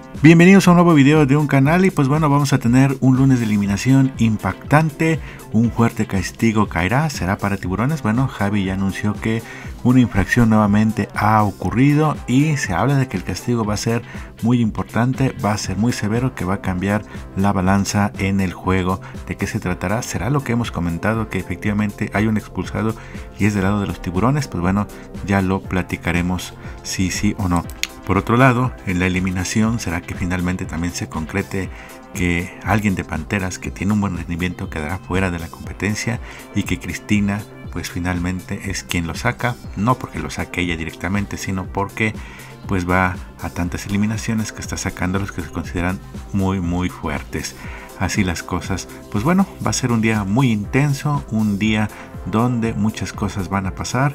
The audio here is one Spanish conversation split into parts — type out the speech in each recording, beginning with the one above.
Bienvenidos a un nuevo video de un canal y pues bueno, vamos a tener un lunes de eliminación impactante. Un fuerte castigo caerá, será para tiburones. Bueno, Javi ya anunció que una infracción nuevamente ha ocurrido y se habla de que el castigo va a ser muy importante, va a ser muy severo, que va a cambiar la balanza en el juego. ¿De qué se tratará? ¿Será lo que hemos comentado, que efectivamente hay un expulsado y es del lado de los tiburones? Pues bueno, ya lo platicaremos si sí o no. Por otro lado, en la eliminación, ¿será que finalmente también se concrete que alguien de Panteras que tiene un buen rendimiento quedará fuera de la competencia y que Cristina pues finalmente es quien lo saca? No porque lo saque ella directamente, sino porque pues va a tantas eliminaciones que está sacando los que se consideran muy fuertes. Así las cosas, pues bueno, va a ser un día muy intenso, un día donde muchas cosas van a pasar.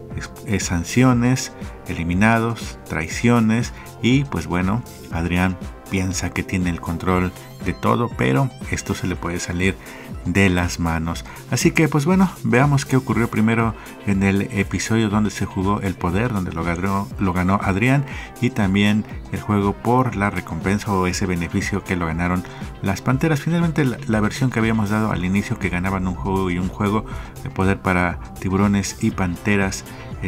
Sanciones, eliminados, traiciones y pues bueno, Adrián piensa que tiene el control de todo, pero esto se le puede salir de las manos. Así que pues bueno, veamos qué ocurrió primero en el episodio donde se jugó el poder, donde lo ganó Adrián, y también el juego por la recompensa o ese beneficio que lo ganaron las Panteras. Finalmente la versión que habíamos dado al inicio, que ganaban un juego y un juego de poder para tiburones y Panteras,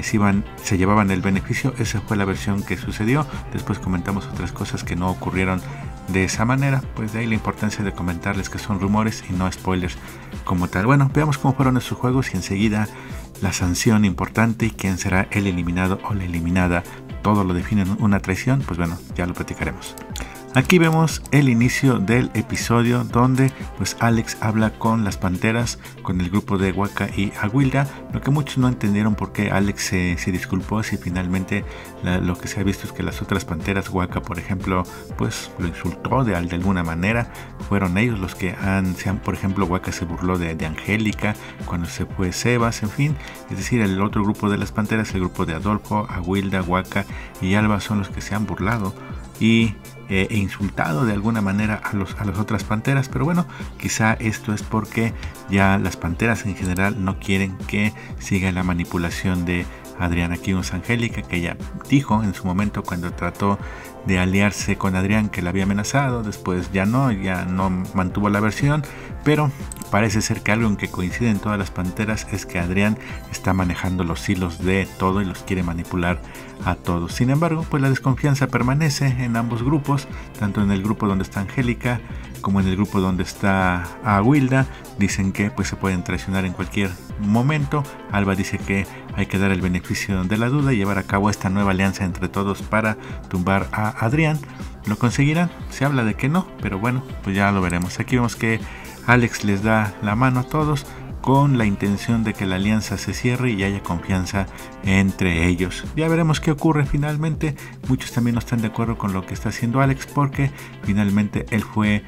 se llevaban el beneficio. Esa fue la versión que sucedió. Después comentamos otras cosas que no ocurrieron de esa manera, pues de ahí la importancia de comentarles que son rumores y no spoilers como tal. Bueno, veamos cómo fueron esos juegos y enseguida la sanción importante y quién será el eliminado o la eliminada. Todo lo define una traición, pues bueno, ya lo platicaremos. Aquí vemos el inicio del episodio donde pues Alex habla con las Panteras, con el grupo de Waka y Aguilda. Lo que muchos no entendieron por qué Alex se disculpó, si finalmente lo que se ha visto es que las otras Panteras, Waka por ejemplo, pues lo insultó de alguna manera. Fueron ellos los que por ejemplo, Waka se burló de Angélica cuando se fue Sebas, en fin. Es decir, el otro grupo de las Panteras, el grupo de Adolfo, Aguilda, Waka y Alba son los que se han burlado y insultado de alguna manera a las otras Panteras. Pero bueno, quizá esto es porque ya las Panteras en general no quieren que siga la manipulación de Adrián. Aquí vemos a Angélica, que ella dijo en su momento cuando trató de aliarse con Adrián que la había amenazado. Después ya no mantuvo la versión, pero parece ser que algo en que coinciden todas las Panteras es que Adrián está manejando los hilos de todo y los quiere manipular a todos. Sin embargo, pues la desconfianza permanece en ambos grupos, tanto en el grupo donde está Angélica como en el grupo donde está Aguilda. Dicen que pues se pueden traicionar en cualquier momento. Alba dice que hay que dar el beneficio de la duda y llevar a cabo esta nueva alianza entre todos para tumbar a Adrián. ¿Lo conseguirán? Se habla de que no, pero bueno, pues ya lo veremos. Aquí vemos que Alex les da la mano a todos con la intención de que la alianza se cierre y haya confianza entre ellos. Ya veremos qué ocurre finalmente. Muchos también no están de acuerdo con lo que está haciendo Alex, porque finalmente él fue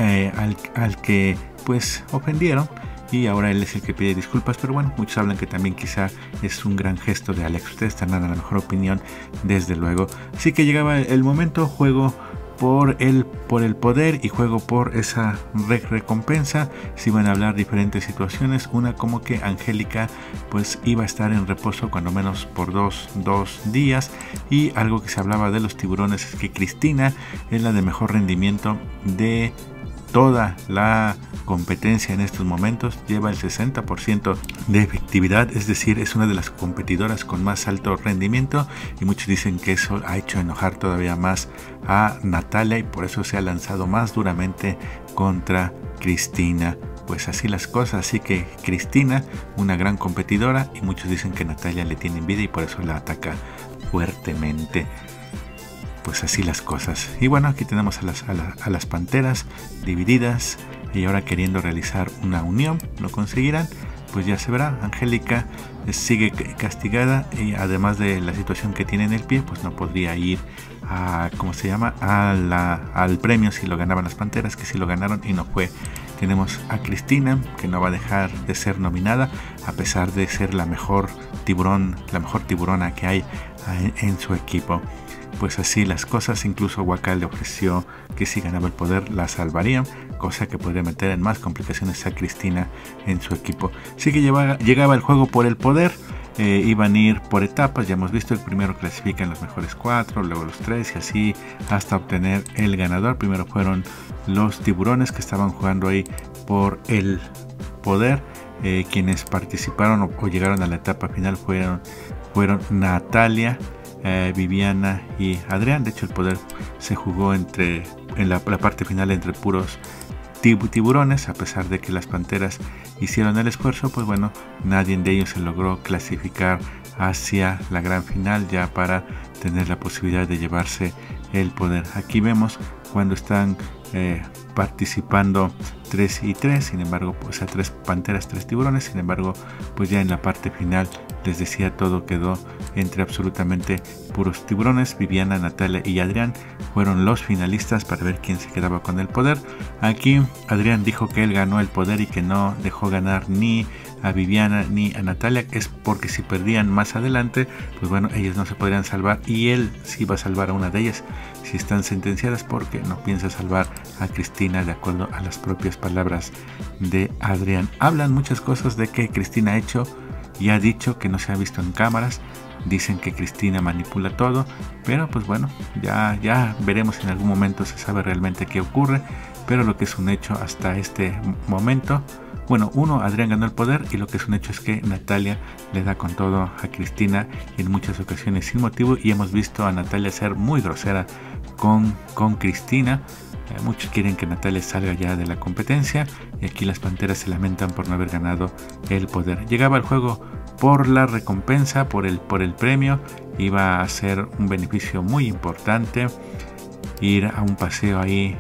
al que pues ofendieron y ahora él es el que pide disculpas. Pero bueno, muchos hablan que también quizá es un gran gesto de Alex. Ustedes tendrán a la mejor opinión, desde luego. Así que llegaba el momento, juego por el poder y juego por esa recompensa. Se iban a hablar diferentes situaciones, una como que Angélica pues iba a estar en reposo cuando menos por dos días, y algo que se hablaba de los tiburones es que Cristina es la de mejor rendimiento de toda la competencia en estos momentos. Lleva el 60% de efectividad, es decir, es una de las competidoras con más alto rendimiento, y muchos dicen que eso ha hecho enojar todavía más a Natalia y por eso se ha lanzado más duramente contra Cristina. Pues así las cosas, así que Cristina, una gran competidora, y muchos dicen que Natalia le tiene envidia y por eso la ataca fuertemente. Pues así las cosas. Y bueno, aquí tenemos a las Panteras divididas y ahora queriendo realizar una unión. ¿Lo conseguirán? Pues ya se verá. Angélica sigue castigada y además de la situación que tiene en el pie, pues no podría ir a, ¿cómo se llama?, al premio si lo ganaban las Panteras, que sí lo ganaron y no fue. Tenemos a Cristina, que no va a dejar de ser nominada a pesar de ser la mejor tiburona que hay en su equipo. Pues así las cosas. Incluso Waka le ofreció que si ganaba el poder la salvarían, cosa que podría meter en más complicaciones a Cristina en su equipo. Así que llegaba el juego por el poder. iban a ir por etapas. Ya hemos visto, el primero clasifican los mejores 4, luego los 3 y así hasta obtener el ganador. Primero fueron los tiburones, que estaban jugando ahí por el poder. Quienes participaron o llegaron a la etapa final fueron Natalia, Viviana y Adrián. De hecho, el poder se jugó en la parte final entre puros tiburones. A pesar de que las panteras hicieron el esfuerzo, pues bueno, nadie de ellos se logró clasificar hacia la gran final ya para tener la posibilidad de llevarse el poder. Aquí vemos cuando están participando 3 y 3, sin embargo, pues a 3 panteras, 3 tiburones. Sin embargo, pues ya en la parte final, les decía, todo quedó entre absolutamente puros tiburones. Viviana, Natalia y Adrián fueron los finalistas para ver quién se quedaba con el poder. Aquí Adrián dijo que él ganó el poder y que no dejó ganar ni a Viviana ni a Natalia, es porque si perdían más adelante, pues bueno, ellos no se podrían salvar y él sí va a salvar a una de ellas si están sentenciadas, porque no piensa salvar a Cristina, de acuerdo a las propias palabras de Adrián. Hablan muchas cosas de que Cristina ha hecho y ha dicho que no se ha visto en cámaras. Dicen que Cristina manipula todo, pero pues bueno, ya veremos, en algún momento se sabe realmente qué ocurre. Pero lo que es un hecho hasta este momento, bueno, Adrián ganó el poder, y lo que es un hecho es que Natalia le da con todo a Cristina en muchas ocasiones sin motivo, y hemos visto a Natalia ser muy grosera con Cristina. Muchos quieren que Natalia salga ya de la competencia, y aquí las panteras se lamentan por no haber ganado el poder. Llegaba el juego por la recompensa, por el premio. Iba a ser un beneficio muy importante ir a un paseo ahí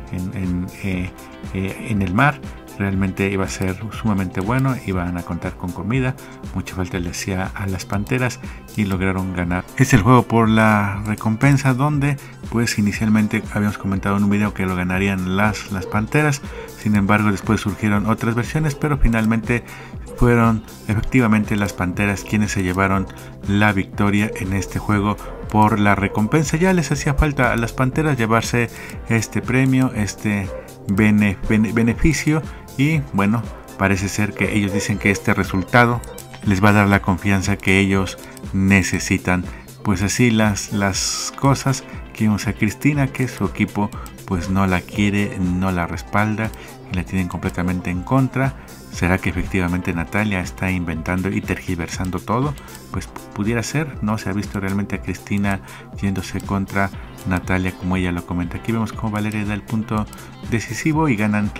en el mar. Realmente iba a ser sumamente bueno, iban a contar con comida, mucha falta le hacía a las panteras y lograron ganar. Es el juego por la recompensa, donde pues inicialmente habíamos comentado en un video que lo ganarían las panteras. Sin embargo, después surgieron otras versiones, pero finalmente fueron efectivamente las panteras quienes se llevaron la victoria en este juego por la recompensa. Ya les hacía falta a las panteras llevarse este premio, este beneficio, y bueno, parece ser que ellos dicen que este resultado les va a dar la confianza que ellos necesitan. Pues así las cosas, que vimos a Cristina, que su equipo pues no la quiere, no la respalda y la tienen completamente en contra. ¿Será que efectivamente Natalia está inventando y tergiversando todo? Pues pudiera ser, no se ha visto realmente a Cristina yéndose contra Natalia como ella lo comenta. Aquí vemos cómo Valeria da el punto decisivo y ganan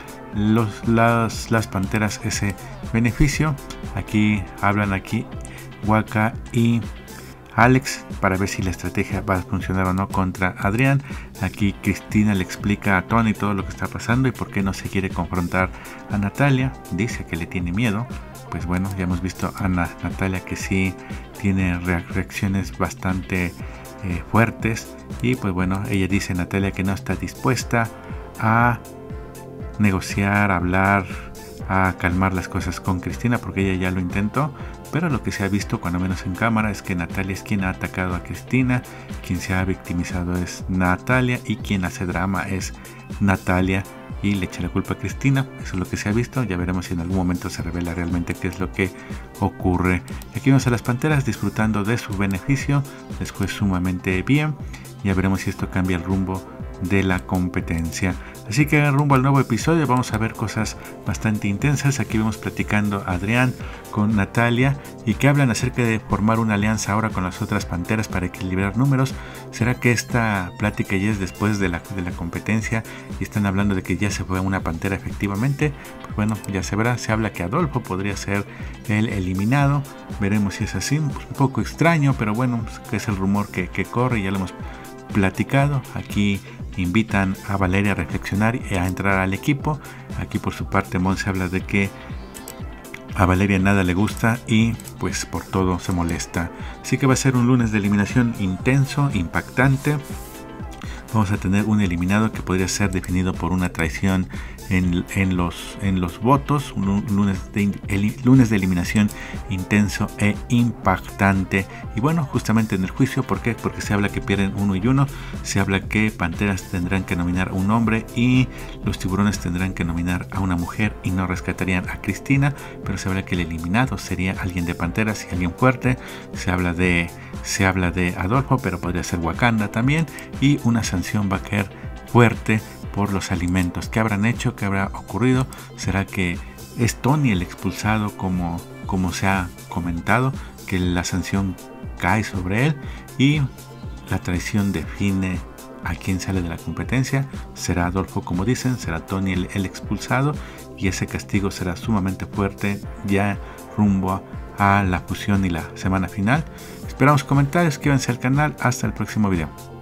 las panteras ese beneficio. Aquí hablan Waka y Alex para ver si la estrategia va a funcionar o no contra Adrián. Aquí Cristina le explica a Tony todo lo que está pasando y por qué no se quiere confrontar a Natalia. Dice que le tiene miedo. Pues bueno, ya hemos visto a Natalia que sí tiene reacciones bastante fuertes, y pues bueno, ella dice, Natalia, que no está dispuesta a negociar, a hablar, a calmar las cosas con Cristina, porque ella ya lo intentó. Pero lo que se ha visto, cuando menos en cámara, es que Natalia es quien ha atacado a Cristina, quien se ha victimizado es Natalia, y quien hace drama es Natalia y le echa la culpa a Cristina. Eso es lo que se ha visto. Ya veremos si en algún momento se revela realmente qué es lo que ocurre. Aquí vemos a las panteras disfrutando de su beneficio, les fue sumamente bien. Ya veremos si esto cambia el rumbo de la competencia. Así que rumbo al nuevo episodio vamos a ver cosas bastante intensas. Aquí vemos platicando a Adrián con Natalia, y que hablan acerca de formar una alianza ahora con las otras panteras para equilibrar números. ¿Será que esta plática ya es después de la competencia y están hablando de que ya se fue una pantera efectivamente? Pues bueno, ya se verá. Se habla que Adolfo podría ser el eliminado. Veremos si es así. Pues un poco extraño, pero bueno, que es el rumor que corre y ya lo hemos platicado. Aquí invitan a Valeria a reflexionar y a entrar al equipo. Aquí por su parte Monse habla de que a Valeria nada le gusta y pues por todo se molesta. Así que va a ser un lunes de eliminación intenso, impactante, vamos a tener un eliminado que podría ser definido por una traición en los votos, un lunes de eliminación intenso e impactante. Y bueno, justamente en el juicio, ¿por qué? Porque se habla que pierden 1 y 1, se habla que Panteras tendrán que nominar a un hombre y los Tiburones tendrán que nominar a una mujer y no rescatarían a Cristina, pero se habla que el eliminado sería alguien de Panteras y alguien fuerte. Se habla de Adolfo, pero podría ser Wakanda también, y una sanción va a caer fuerte por los alimentos. ¿Qué habrán hecho? ¿Qué habrá ocurrido? ¿Será que es Tony el expulsado como se ha comentado, que la sanción cae sobre él y la traición define a quién sale de la competencia? ¿Será Adolfo, como dicen? ¿Será Tony el expulsado? Y ese castigo será sumamente fuerte ya rumbo a la fusión y la semana final. Esperamos comentarios, suscríbanse al canal. Hasta el próximo video.